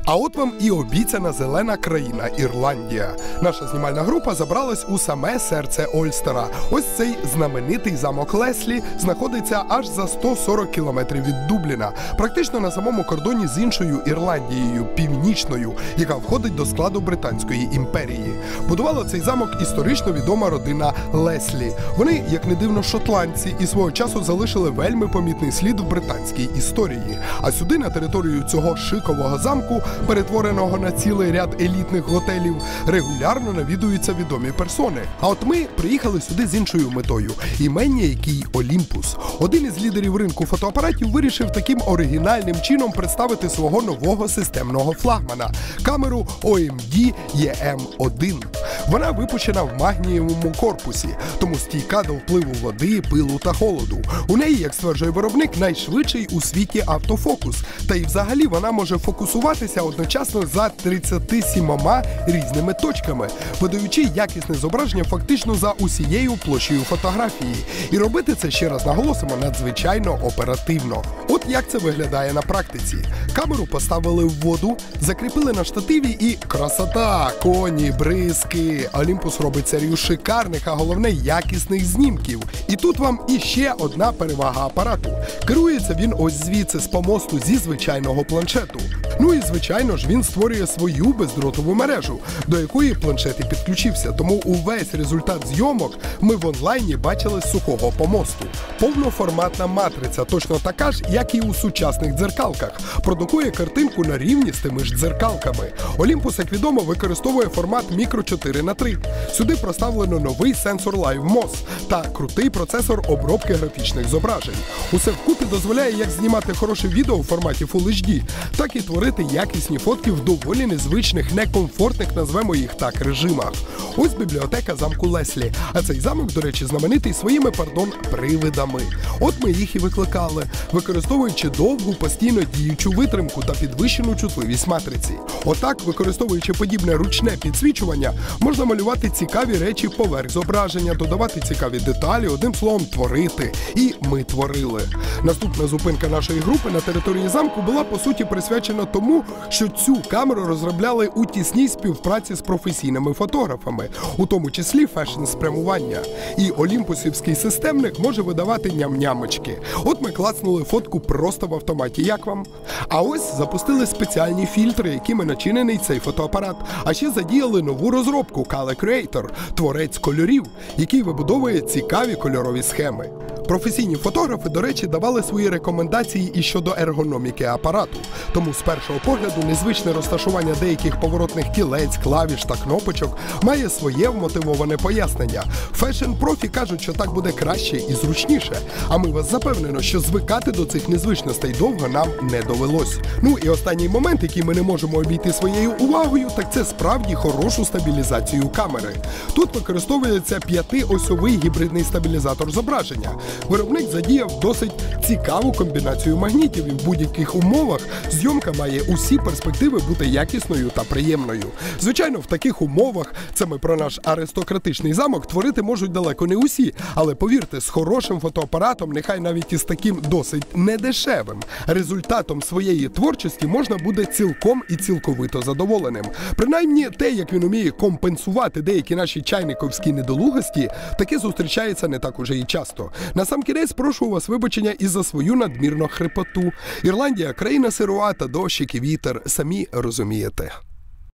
А от вам і обіцяна зелена країна – Ірландія. Наша знімальна група забралась у саме серце Ольстера. Ось цей знаменитий замок Леслі знаходиться аж за 140 кілометрів від Дубліна, практично на самому кордоні з іншою Ірландією, північною, яка входить до складу Британської імперії. Будувала цей замок історично відома родина Леслі. Вони, як не дивно, шотландці і свого часу залишили вельми помітний слід в британській історії. А сюди, на територію цього шикового замку, перетвореного на цілий ряд елітних готелів, регулярно навідуються відомі персони. А от ми приїхали сюди з іншою метою, імення якій Олімпус. Один із лідерів ринку фотоапаратів вирішив таким оригінальним чином представити свого нового системного флагмана – камеру OMD EM1. Вона випущена в магнієвому корпусі, тому стійка до впливу води, пилу та холоду. У неї, як стверджує виробник, найшвидший у світі автофокус. Та й взагалі вона може фокусуватися одночасно за 37 різними точками, видаючи якісне зображення фактично за усією площею фотографії. І робити це, ще раз наголосимо, надзвичайно оперативно. От як це виглядає на практиці. Камеру поставили в воду, закріпили на штативі і красота! Коні, бризки. Олімпус робить серію шикарних, а головне якісних знімків. І тут вам іще одна перевага апарату. Керується він ось звідси, з помосту, зі звичайного планшету. Ну і звичайно ж він створює свою бездротову мережу, до якої планшет і підключився, тому увесь результат зйомок ми в онлайні бачили з сухого помосту. Повноформатна матриця, точно така ж, як і у сучасних дзеркалках, продукує картинку на рівні з тими ж дзеркалками. Олімпус, як відомо, використовує формат мікро 4х3. Сюди проставлено новий сенсор LiveMOS та крутий процесор обробки графічних зображень. Усе вкупі дозволяє як знімати хороше відео в форматі Full HD, так і творити якісні фотки в доволі незвичних, некомфортних, назвемо їх так, режимах. Ось бібліотека замку Леслі. А цей замок, до речі, знаменитий своїми, привидами. От ми їх і викликали, використовуючи довгу, постійно діючу витримку та підвищену чутливість матриці. Отак, використовуючи подібне ручне підсвічування, можна малювати цікаві речі поверх зображення, додавати цікаві деталі, одним словом, творити. І ми творили. Наступна зупинка нашої групи на території замку була, по суті, присвячена тому, що цю камеру розробляли у тісній співпраці з професійними фотографами, у тому числі фешн-спрямування. І олімпусівський системник може видавати ням-нямочки. От ми клацнули фотку просто в автоматі. Як вам? А ось запустили спеціальні фільтри, якими начинений цей фотоапарат. А ще задіяли нову розробку Color Creator – творець кольорів, який вибудовує цікаві кольорові схеми. Професійні фотографи, до речі, давали свої рекомендації і щодо ергономіки апарату. Тому з першого погляду незвичне розташування деяких поворотних кілець, клавіш та кнопочок має своє вмотивоване пояснення. Фешн-профі кажуть, що так буде краще і зручніше. А ми вас запевнено, що звикати до цих незвичностей довго нам не довелось. Ну і останній момент, який ми не можемо обійти своєю увагою, так це справді хорошу стабілізацію камери. Тут використовується 5-осьовий гібридний стабілізатор зображення. Виробник задіяв досить цікаву комбінацію магнітів, і в будь-яких умовах зйомка має усі перспективи бути якісною та приємною. Звичайно, в таких умовах, це ми про наш аристократичний замок, творити можуть далеко не усі, але повірте, з хорошим фотоапаратом, нехай навіть із таким досить недешевим, результатом своєї творчості можна буде цілком і цілковито задоволеним. Принаймні, те, як він уміє компенсувати деякі наші чайниковські недолугості, таке зустрічається не так уже і часто. Насамкінець прошу у вас вибачення і за свою надмірну хрипоту. Ірландія – країна сирувата, дощик і вітер, самі розумієте.